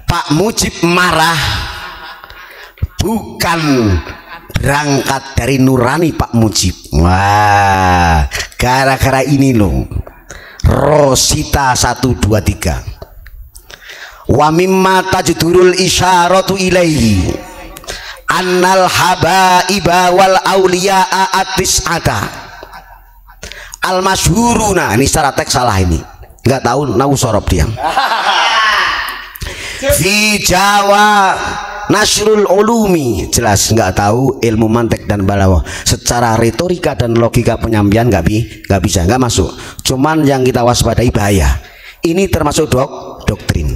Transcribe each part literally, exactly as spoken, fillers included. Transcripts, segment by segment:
Pak Mujib marah bukan berangkat dari nurani Pak Mujib. Wah, gara-gara ini loh. Rosita satu dua tiga. Wa mimma tajdurul isyaratu ilaihi annal habaiba wal auliya'a atis'ata al masyhuruna. Ini secara teks salah ini, nggak tahu nau sorob dia. Fi Jawa Nasrul Ulumi, jelas nggak tahu ilmu mantek dan balaghah. Secara retorika dan logika penyampaian nggak bi nggak bisa, nggak masuk. Cuman yang kita waspadai bahaya. Ini termasuk dok doktrin.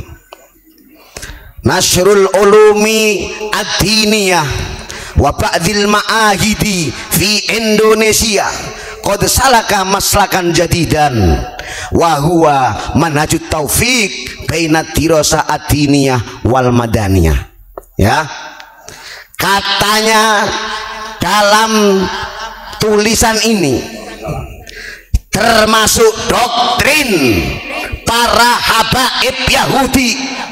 Nasrul Ulumi ad-diniyah wa ba'dil ma'ahidi fi Indonesia qad salaka maslakan jadidan wa huwa manhajut taufiq baina dirasa ad-diniyah wal madaniyah. Ya, katanya dalam tulisan ini termasuk doktrin para habaib Yahudi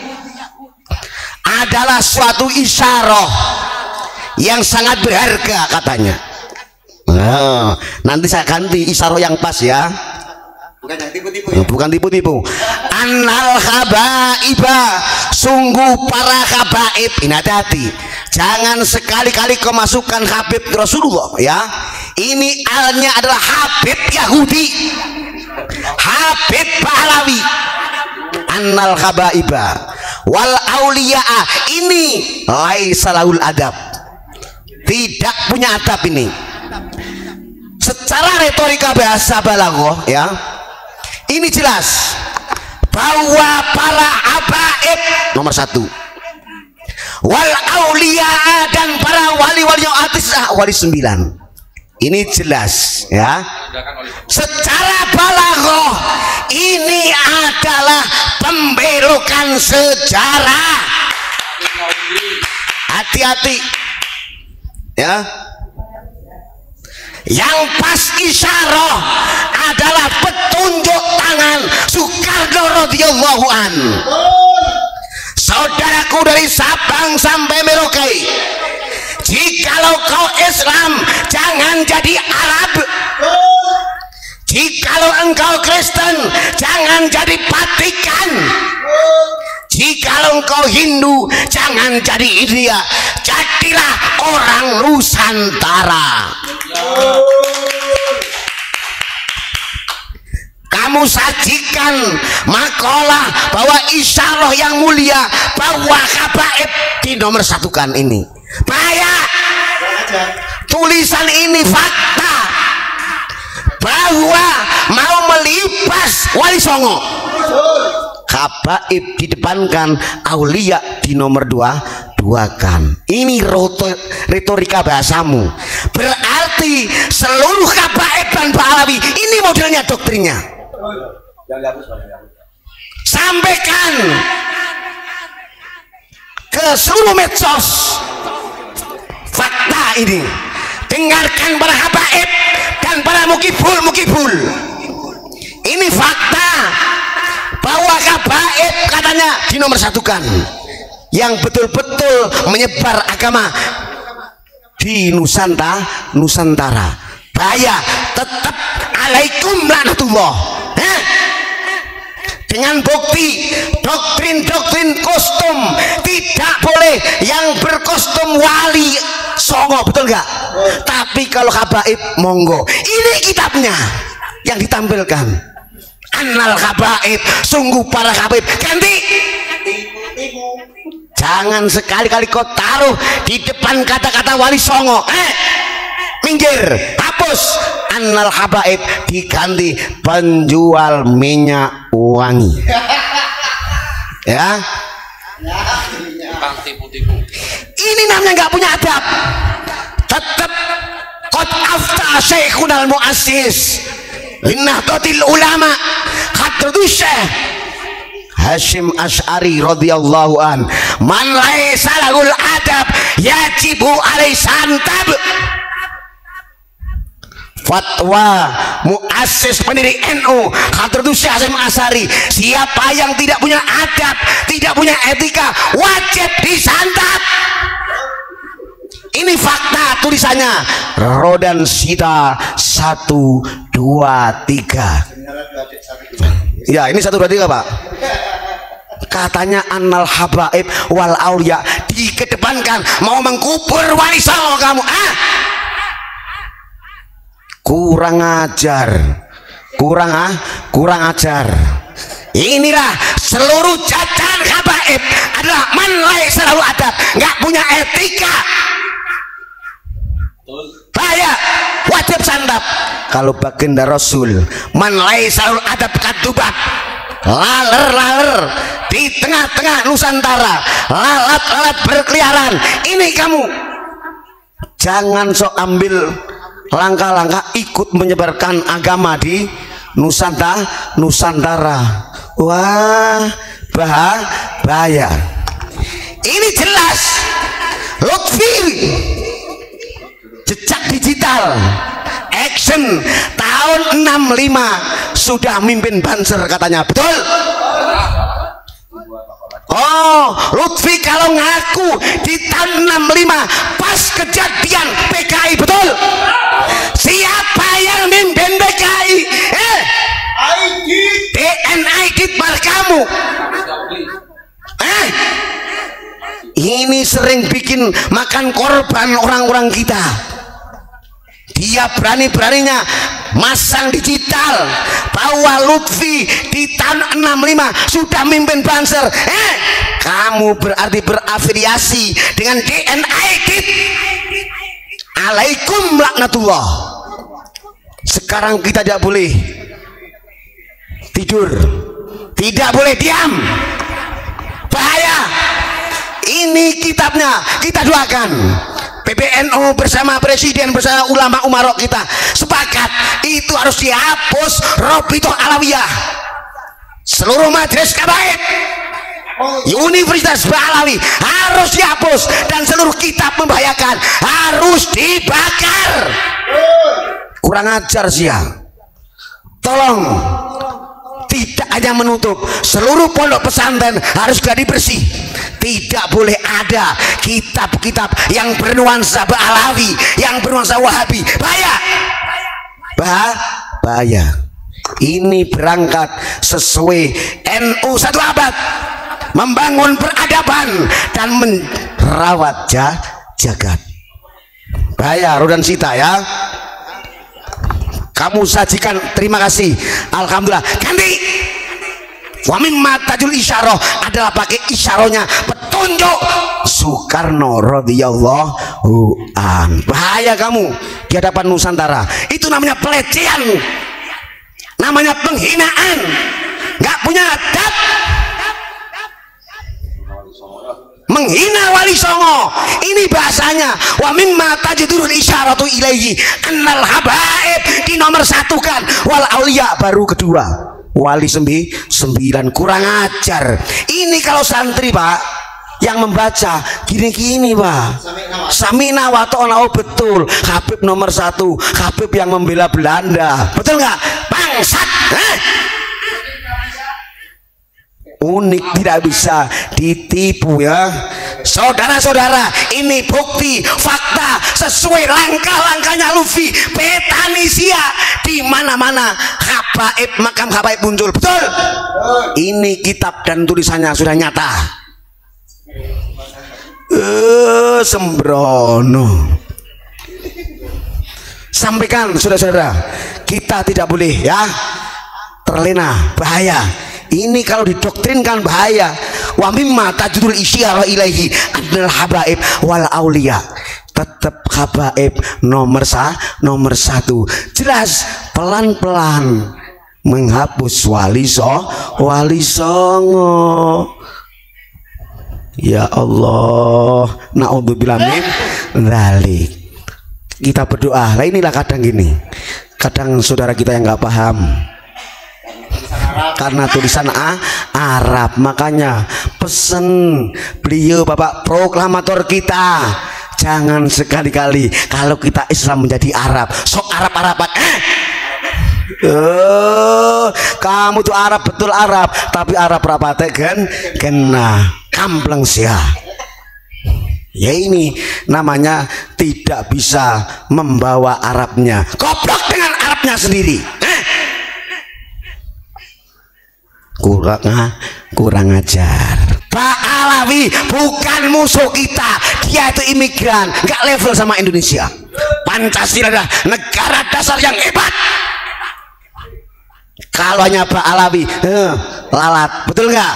adalah suatu isyarah yang sangat berharga katanya. Nah, nanti saya ganti isyarah yang pas ya. Bukan tipu-tipu ya? Bukan tipu-tipu. Annal habaiba, sungguh para habaib. Ini hati-hati, jangan sekali-kali kau masukkan Habib Rasulullah ya. Ini alnya adalah Habib Yahudi, Habib Pahlawi. Annal habaiba wal auliya'a, ini laisa lahul adab, tidak punya adab ini. Secara retorika bahasa balaghah ya, ini jelas bahwa para habaib nomor satu, wal auliya dan para wali-wali yang atis, wali sembilan, ini jelas ya. Secara balaghah ini adalah pembelokan sejarah. Hati-hati ya. Yang pas isyarah adalah petunjuk tangan Soekarno radhiyallahu an. Saudaraku dari Sabang sampai Merauke, jikalau kau Islam jangan jadi Arab, jikalau engkau Kristen jangan jadi Vatikan, jikalau engkau Hindu jangan jadi India, jadilah orang Nusantara. Kamu sajikan makalah bahwa isyarah yang mulia bahwa habaib di nomor satukan ini. Bahaya. Tulisan ini fakta bahwa mau melipas Wali Songo. Habaib didepankan, aulia di nomor dua duakan. Ini retorika bahasamu. Berarti seluruh habaib dan Pahlawi ini modelnya doktrinnya. Sampaikan ke seluruh medsos fakta ini. Dengarkan para habaib dan para mukibul mukibul. Ini fakta bahwa habaib katanya di nomor satukan, yang betul-betul menyebar agama di Nusantara. Nusantara bahaya. Tetap alaikum laknatullah eh? Dengan bukti doktrin-doktrin kostum. Tidak boleh yang berkostum Wali Songo, betul nggak? Tapi kalau habaib monggo. Ini kitabnya yang ditampilkan. Annal habaib, sungguh para habaib. Ganti. Jangan sekali-kali kau taruh di depan kata-kata Wali Songo. Eh, minggir, hapus. Annal habaib diganti penjual minyak wangi. Ya. Ini namanya nggak punya adab. Tetap qad afta syekhunal muassis Nahdlatul Ulama Hadratus Syekh Hasyim Asy'ari radhiyallahu an, man laisa lahul adab yajibu alaihi santab. fatwa muassis pendiri N U Hadratus Syekh Hasyim Asy'ari, siapa yang tidak punya adab, tidak punya etika, wajib disantap. Ini fakta tulisannya Rodan Sita satu dua tiga. Ya ini satu dua tiga Pak. Katanya annal habaib wal aulia dikedepankan, mau mengkubur wali songo kamu. Ah, kurang ajar, kurang ah kurang ajar. Inilah seluruh jajaran habaib adalah manlai selalu adab, nggak punya etika. Bahaya, wajib santap. Kalau baginda Rasul manlai selalu adab kadubab, laler-laler di tengah-tengah Nusantara, lalat-lalat berkeliaran. Ini kamu jangan sok ambil langkah-langkah ikut menyebarkan agama di Nusantara. Nusantara, wah bahaya. Ini jelas Lutfi jejak digital action tahun enam lima sudah mimpin Banser katanya, betul? Oh, Lutfi kalau ngaku di tahun enam lima pas kejadian P K I, betul? Siapa yang mimpin P K I? Eh, D N I Dit markamu. Eh, ini sering bikin makan korban orang-orang kita. Dia berani-beraninya masang digital bahwa Lutfi di tahun enam lima sudah mimpin Banser. Eh, kamu berarti berafiliasi dengan D N I Dit. Alaikum laknatullah. Sekarang kita tidak boleh tidur, tidak boleh diam, bahaya. Ini kitabnya kita doakan. P B N U bersama presiden bersama ulama umarok kita sepakat itu harus dihapus. Robitoh Alawiyah, seluruh majelis kabaib, Universitas Ba'alawi harus dihapus, dan seluruh kitab membahayakan harus dibakar. Kurang ajar sih ya. Tolong tidak hanya menutup, seluruh pondok pesantren harus jadi bersih. Tidak boleh ada kitab-kitab yang bernuansa Ba'alawi, yang bernuansa Wahabi. Bahaya, bah bahaya. Ini berangkat sesuai N U satu abad, membangun peradaban dan merawat jagat. Bahaya, Rodan Sita ya. Kamu sajikan, terima kasih, alhamdulillah. Ganti. Wa mimma tajul isyarah adalah pakai isyarahnya petunjuk Soekarno radhiyallahu an. Bahaya kamu di hadapan Nusantara. Itu namanya pelecehan, namanya penghinaan, nggak punya adab, menghina wali songo. Ini bahasanya wa mimma tajidul isyaratu ilaihi annal habaib di nomor satu kan, wal aulia baru kedua, wali sembi sembilan. Kurang ajar. Ini kalau santri Pak yang membaca gini-gini Pak, Samina wa ta'na. Oh betul, Habib nomor satu, Habib yang membela Belanda, betul nggak bangsat? Eh? Unik, tidak bisa ditipu ya saudara-saudara. Ini bukti fakta sesuai langkah-langkahnya Lutfi. Petanisia di mana-mana habaib, makam habaib muncul, betul? Ini kitab dan tulisannya sudah nyata. Eh, sembrono. Sampaikan saudara-saudara, kita tidak boleh ya terlena, bahaya. Ini kalau didoktrinkan bahaya. Wa mimma tajudul isyarah ilaihi adalah habaib wal aulia. Tetap habaib nomor sa nomor satu. Jelas pelan-pelan menghapus wali so wali songo. Ya Allah, naudzubillah min dzalik. Kita berdoa. Lah inilah kadang gini. Kadang saudara kita yang nggak paham karena tulisan A, Arab, makanya pesen beliau Bapak proklamator kita, jangan sekali-kali kalau kita Islam menjadi Arab sok Arab-Araban eh Oh, kamu tuh Arab betul Arab, tapi Arab rapate kan kena kampleng sia. Ya ini namanya tidak bisa membawa Arabnya, goblok dengan Arabnya sendiri. Eh? Kurang kurang ajar. Pak Alawi bukan musuh kita, dia itu imigran, nggak level sama Indonesia. Pancasila adalah negara dasar yang hebat. Kalau hanya Pak Alawi eh, lalat, betul nggak?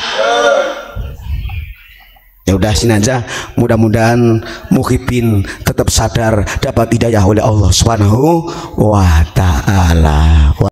Ya udah sini aja, mudah-mudahan Muhyiddin tetap sadar dapat hidayah oleh Allah Subhanahu wa taala.